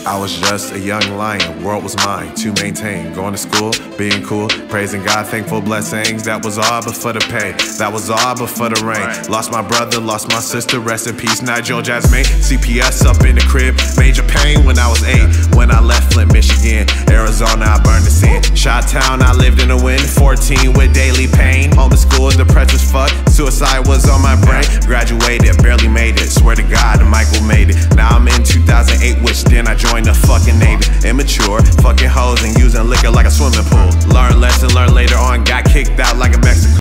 I was just a young lion, world was mine to maintain. Going to school, being cool, praising God, thankful blessings. That was all but for the pay, that was all but for the rain. Lost my brother, lost my sister, rest in peace, Nigel Jasmine. CPS up in the crib, major pain when I was 8. When I left Flint, Michigan, Arizona, I burned the sin. Chi-Town, I lived in the wind, 14 with daily pain. Homeschooled, depressed as fuck, suicide was on my brain. Graduated, barely made it, swear to God, Michael made it. Now I'm in 2008, which then I joined the fucking Navy. Immature, fucking hoes and using liquor like a swimming pool. Learn lesson, learn later on, got kicked out like a Mexican.